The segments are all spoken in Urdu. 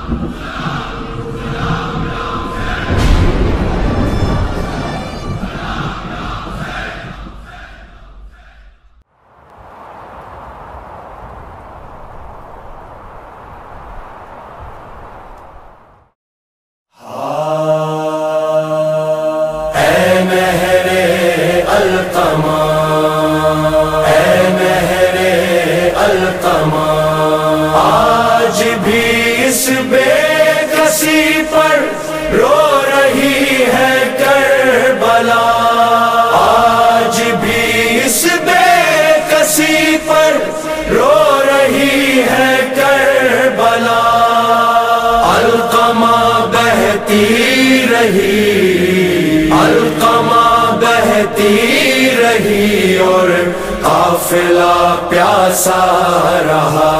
آج بھی اس بے کسی پر رو رہی ہے کربلا، آج بھی اس بے کسی پر رو رہی ہے کربلا، علقمہ بہتی رہی، علقمہ بہتی رہی اور قافلہ پیاسا رہا،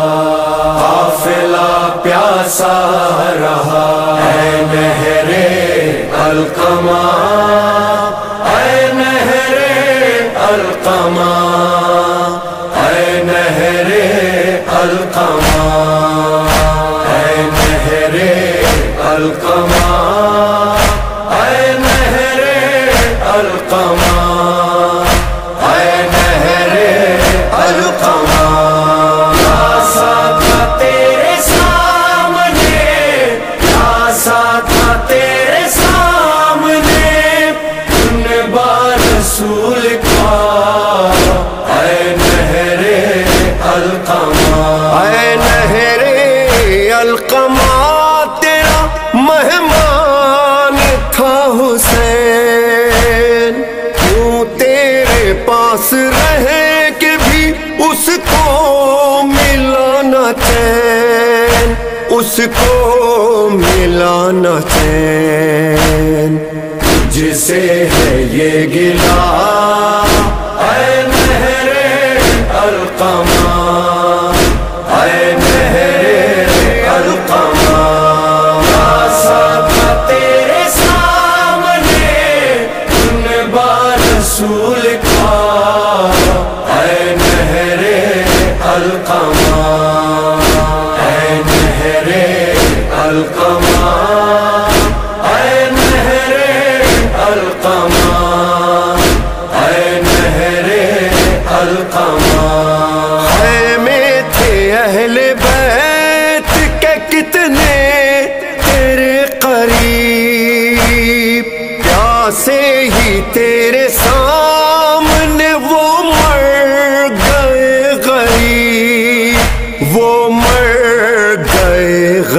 قافلہ پیاسا رہا۔ اے نہر علقمہ، اے نہر علقمہ، اے نہر علقمہ، اے نہر علقمہ، اے نہر علقمہ، اے نہر علقمہ۔ پیاسا تھا تیرے سامنے، پیاسا تھا تیرے سامنے، نے بار رسول کا، اے نہر علقمہ، اے نہر علقمہ، تیرا مہمان تھا حسین، کیوں تیرے پاس رہے کہ بھی اس کو ملا نہ چین، اس کو ملا نہ چین، تجھ سے ہے یہ گلہ، اے نہر علقمہ، اے نہر علقمہ۔ پیاسا تھا تیرے سامنے، نے بار رسول کا، اے نہر علقمہ، اے نہر علقمہ، اے نہر علقمہ، اے نہر علقمہ۔ خیمے تھے اہل بیت کے کتنے تیرے قریب، پیاسے ہی تیرے سامنے وہ مر گئے غریب، وہ مر گئے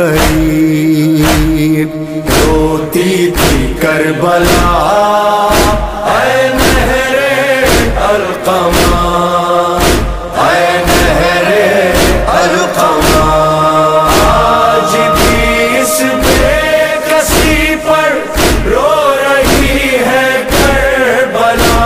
غریب۔ روتی تھی کربلا، اے نہر علقمہ، اے نہر علقمہ۔ آج بھی اس بے کسی پر رو رہی ہے کربلا،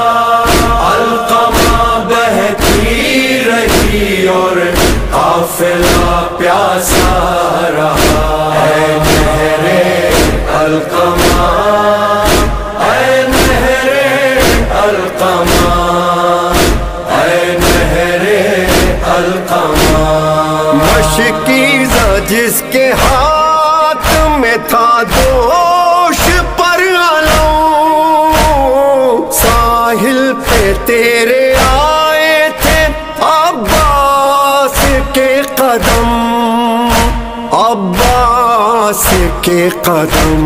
علقمہ بہتی رہی اور قافلہ پیاسا رہا، اے نہر علقمہ، اے نہر علقمہ، اے نہر علقمہ۔ مشکیزہ جس کے ہاتھ میں تھا دوش پر علم، ساحل پہ تیرے آئے تھے عباس کے قدم، عباس کے قدم،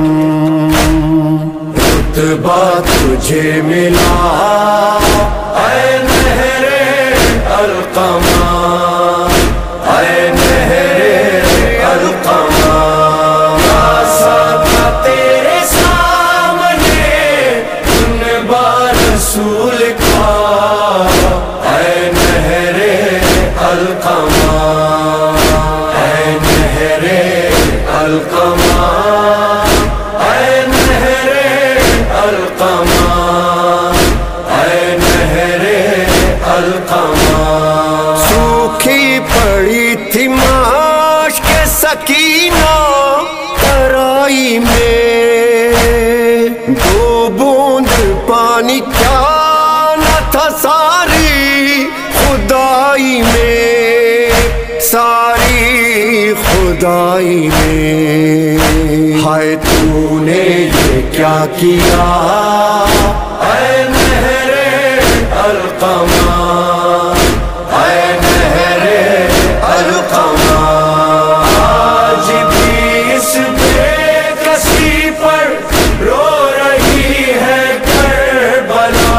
رتبہ تجھے ملا، اے نہر علقمہ، اے نہر علقمہ۔ پیاسا تھا تیرے سامنے، نے بار رسول کا، اے نہر علقمہ، اے نہر علقمہ، اے نہر علقمہ، اے نہر علقمہ۔ سوکھی پڑی تھی ماش کے سکینہ ترائی میں، دو بوند پانی کیا نہ تھا ساری خدائی میں، ساری خدا مائی میں. ہائے تو نے یہ کیا کیا اے نہر القمہ، اے نہر القمہ. آج بھی اس بے کسی پر رو رہی ہے کربلا.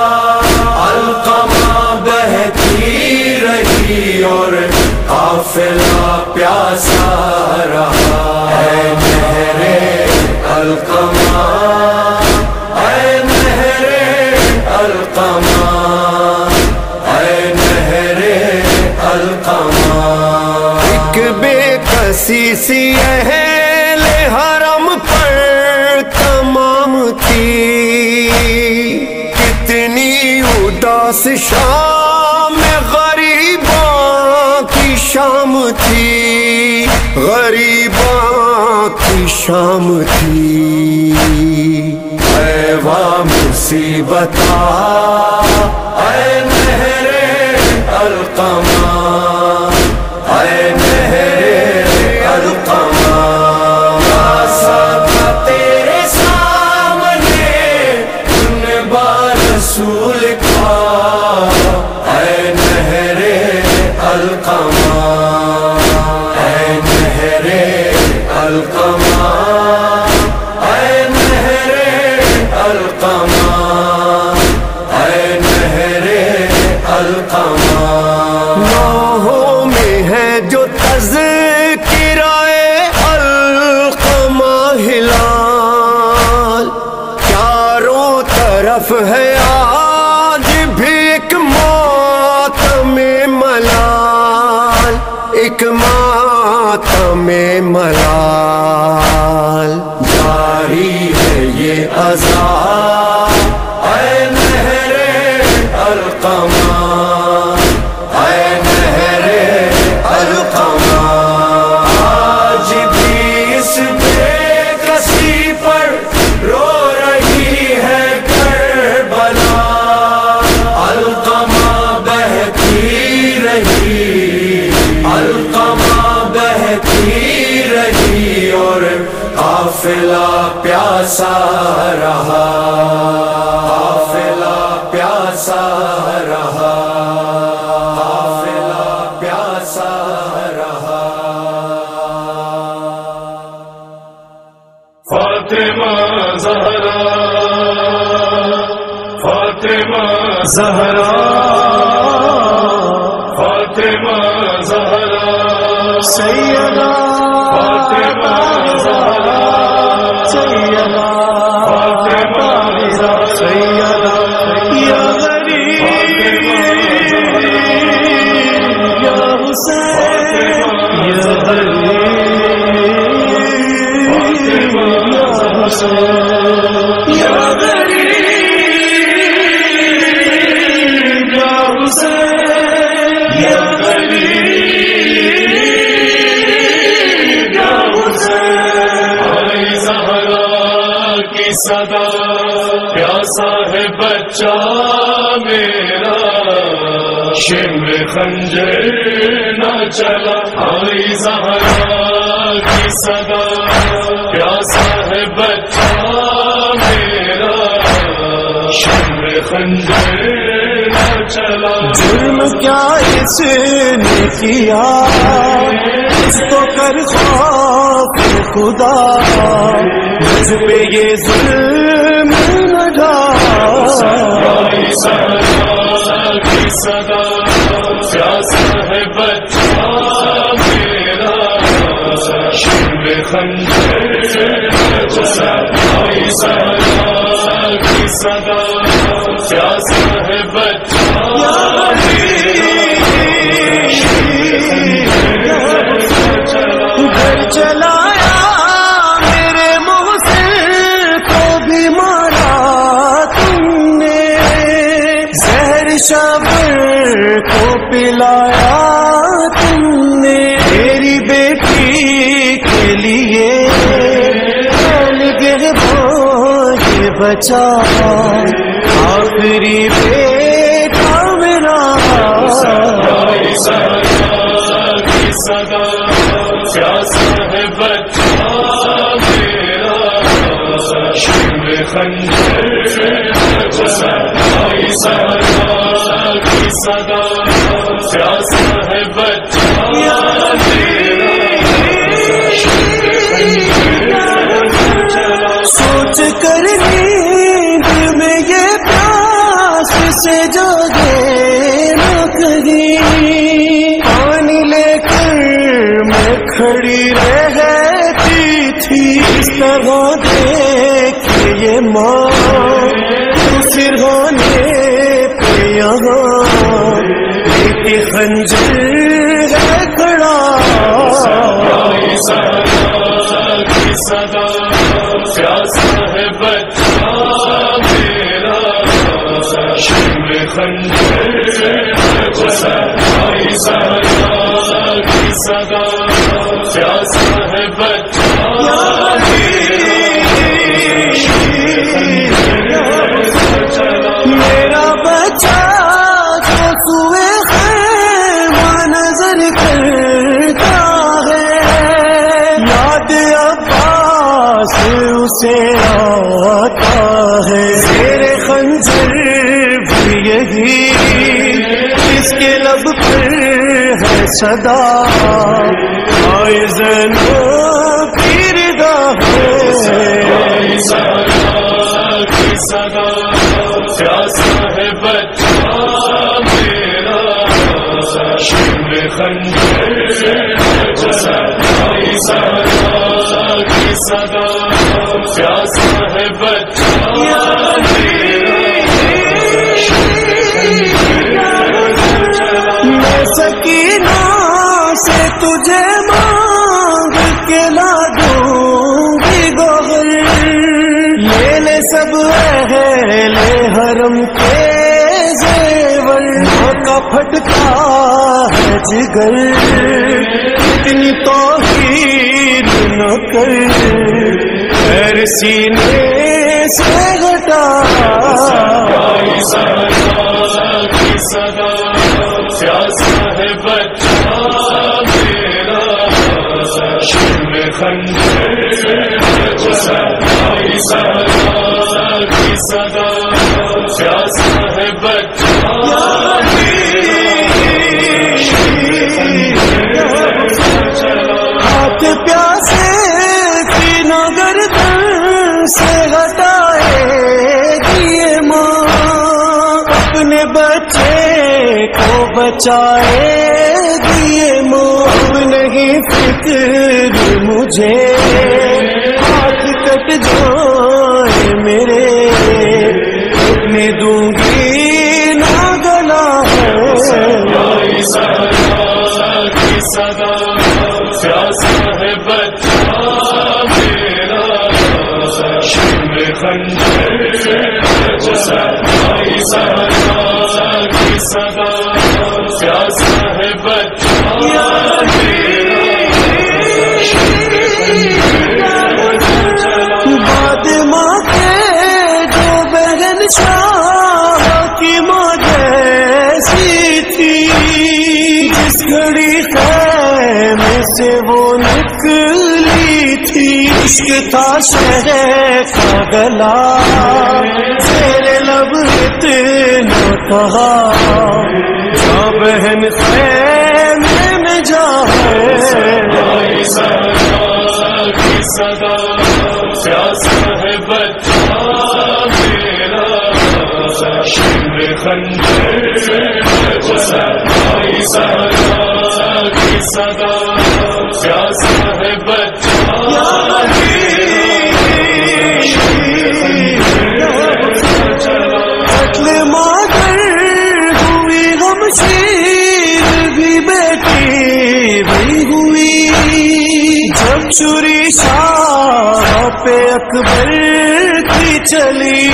القمہ بہتی رہی اور قافلہ پیاسا رہا. اے نہر القمہ، اے نہر القمہ، اے نہر القمہ. ایک بے کسی سی اہل حرم پر تمام تھی، کتنی اداس شام غریباں کی شام تھی، غریباں کی شام تھی. اے واہ مصیبتاں اے نہر القمہ، اے نہر القمہ. ساتھ تیرے سامنے ان بار رسول کا، اے نہر القمہ، اے نہر القمہ، اے نہر القمہ، اے نہر القمہ. نوحوں میں ہے جو تذکرہ القمہ ہلال، چاروں طرف ہے آج بھی ایک ماتم ملال، ایک ماتم ملال. جاری ہے یہ عذاب اے نہر القمہ، اے نہر القمہ. آج بھی اس بے کسی پر رو رہی ہے کربلا. القمہ بہتی رہی، القمہ بہتی رہی اور قافلہ پیاسا رہا، قافلہ پیاسا رہا، قافلہ پیاسا رہا. فاطمہ زہرا، فاطمہ زہرا، فاطمہ زہرا سیدہ، فاطمہ زہرا سیدہ، فاطمہ زہرا سیدہ. یا غریب یا حسین، یا غریب یا حسین، یا غریب یا حسین، یا غریب یا حسین. آئی زہرا کی صدا، پیاسا ہے بچہ میرا، شمر خنجر نہ چلا. آئی زہرا کی صدا، پیاسا ہے بچہ میرا، شمر خنجر نہ چلا. جرم کیا اس نے کیا، اس کو کر خوف خدا، مجھ پہ یہ ظلم نہ ڈال. آئی زہرا کی صدا، پیاسا ہے بچہ میرا، شمر خنجر نہ چلا. آئی زہرا کی صدا، پیاسا ہے بچہ گھر چلایا میرے محسن کو بھی مارا تم نے، زہر شبر کو پلایا تم نے. تیری بیٹی کے لیے نگہبان بچا، آخری بیٹا میرا. صدا پیاسا ہے بچہ میرا شمع خنجر حسین آئی سہرا کی صدا پیاسا ہے بچہ سوچ کر نیند میں یہ پیاس سے جاگے نہ کہیں پانی لے کر میں کھڑی رہتی تھی اس طرح دیکھے یہ ماں سرہانے پہ یہاں ایک خنجر ہے کھڑا صدا پیاسا ہے بچہ میرا شمع خنجر حسین آئی سہرا کی صدا پیاسا ہے بچہ میرا بچہ جو سوئے خیمہ نظر کرتا ہے یاد عباس اسے آتا ہے زیر خنجر بھی یہی اس کے لب پر ہے صدا آئے زینب کی رضا ہے کی صدا پیاسا ہے بچہ میرا شمع خنجر حسین آئی سہرا کی صدا پیاسا ہے بچہ میں سکینہ سے تجھے مانگ کے لا دوں گی گوہر یہ لے سب اہل حرم کے زیور کا پھٹتا ہے جگر اتنی توہین نہ کر خیر سینے سے ہٹا کی صدا پیاسا ہے بچہ میرا شمع خنجر حسین آئی سہرا کی صدا پیاسا ہے بچہ ہاتھ پیاسے کی نگر سے ہٹائے گی ماں اپنے بچے کو بچائے گی ماں اب نہیں فکر مجھے ہاتھ کٹ جائے میرے اپنے دوں گی نہ گلا آئی سہرا کی صدا پیاسا ہے بچہ میرا شمع خنجر حسین آئی سہرا کی صدا پیاسا ہے بچہ باد ماں کے جو بہن شاہ کی ماں جیسی تھی جس گھڑی خیمے سے وہ نکلی تھی عشق تھا شہر کا گلا زیر لب اتنا کہا جا بہن خیمے میں جا آئی سہرا کی صدا پیاسا ہے بچہ میرا شمع خنجر حسین آئی سہرا کی صدا پیاسا ہے بچہ قتل مادر ہوئی غمشیر بھی بیٹی بھی ہوئی جب چوری شاہ پہ اکبر کی چلی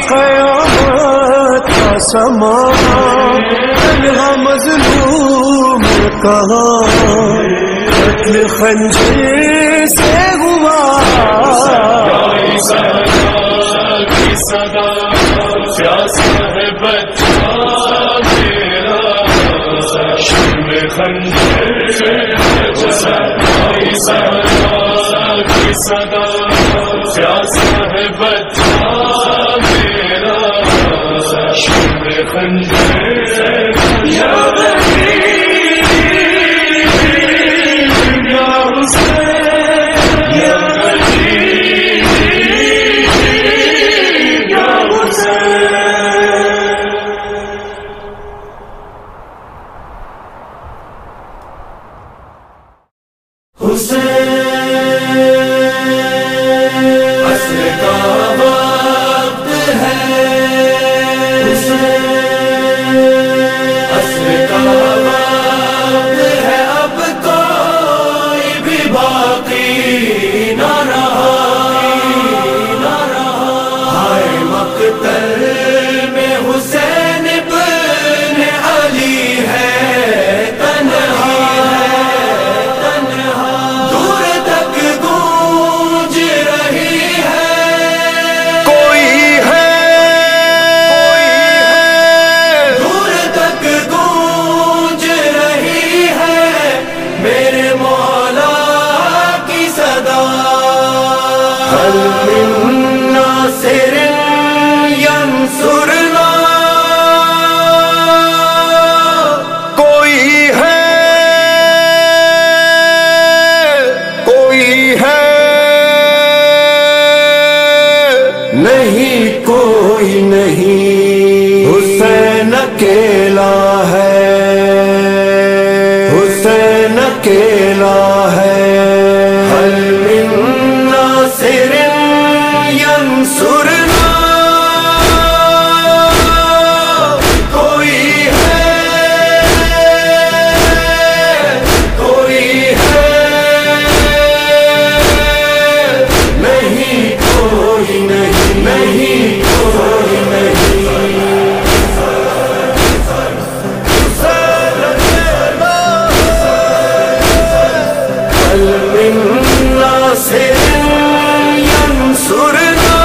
قیامت کا سما تنہا مظلوم کہاں قتل خنجر سے ہوا کی صدا پیاسا ہے بچہ میرا شمع خنجر حسین آئی کی صدا پیاسا ہے بچہ میرا شور خنجر یا غریب یا حسین یا غریب یا حسین عصر کا وقت ہے، عصر کا وقت ہے، اب کوئی بھی باقی نہ رہا، ہائے مقتل میں حسین ابن علی ہے نہیں کوئی نہیں، حسین اکیلا ہے، حسین اکیلا ہے، حل من ناصر ینصرنا، کوئی ہے، کوئی ہے، نہیں کوئی نہیں، نہیں کوئی نہیں، حل من ناصر ینصرنا،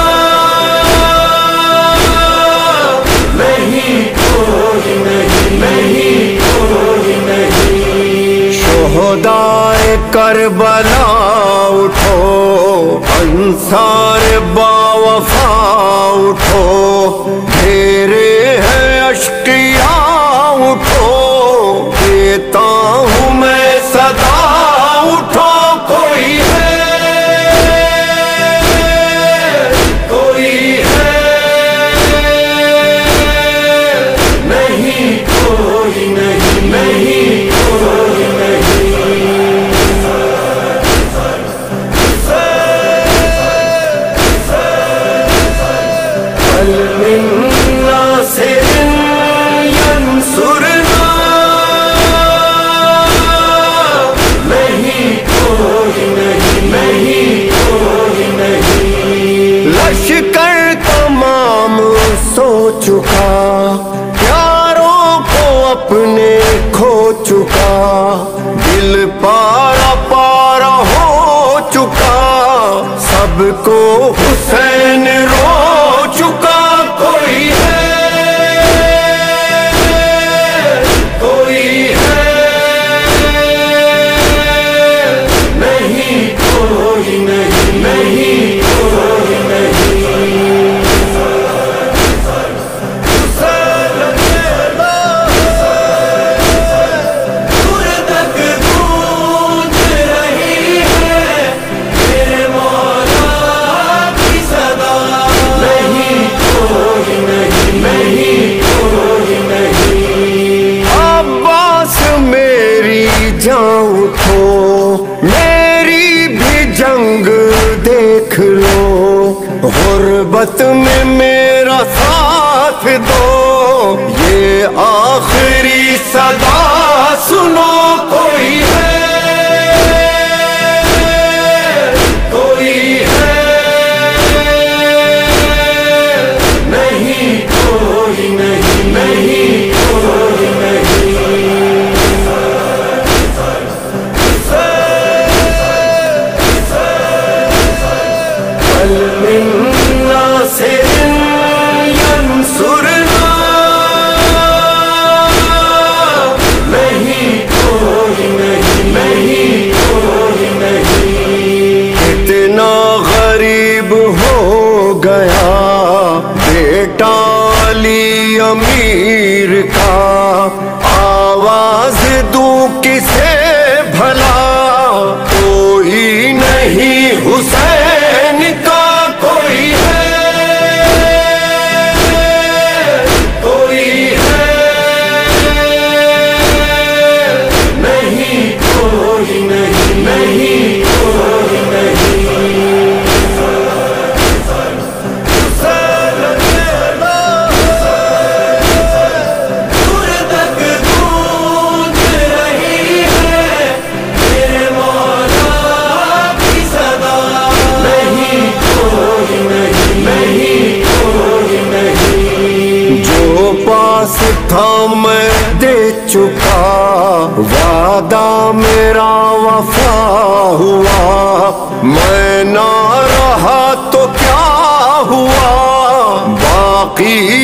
نہیں کوئی نہیں، نہیں کوئی نہیں، شہدائے کربلا اٹھو، انصار باوفا اٹھو، میرے ہے اشقیاء اٹھو، دیتا ہوں میں صدا اٹھو، کوئی ہے، کوئی ہے، نہیں کوئی نہیں، نہیں کوئی نہیں، حل من ناصر ینصرنا، نہیں کوئی نہیں، نہیں کوئی نہیں، لشکر تمام سو چکا، پیاروں کو اپنے کھو چکا، دل پارا پارا ہو چکا، سب کو حسین رو چکا، کوئی ہے، کوئی ہے، نہیں کوئی نہیں، نہیں کوئی نہیں، دور تک گونج رہی ہے میرے مولا کی صدا، نہیں کوئی نہیں، نہیں کوئی نہیں، عباس میری جان اٹھو، میری بھی جنگ دیکھ لو، غربت میں میرا ساتھ دو، یہ آخری صدا سنو، کوئی ہے، کوئی ہے، نہیں کوئی نہیں، نہیں کوئی نہیں، حل من ناصر ینصرنا، گیا بیٹا علی امیر کا، آواز دوں کسے بھلا، کوئی نہیں حسین کا کوئی ہے، کوئی ہے نہیں، کوئی نہیں، نہیں کوئی نہیں۔ دور تک گونج رہی ہے میرے مولا کی صدا، نہیں کوئی نہیں، نہیں کوئی نہیں۔ جو پاس تھا میں دے چکا، وعدہ میرا وفا ہوا، میں نہ رہا تو کیا ہوا، باقی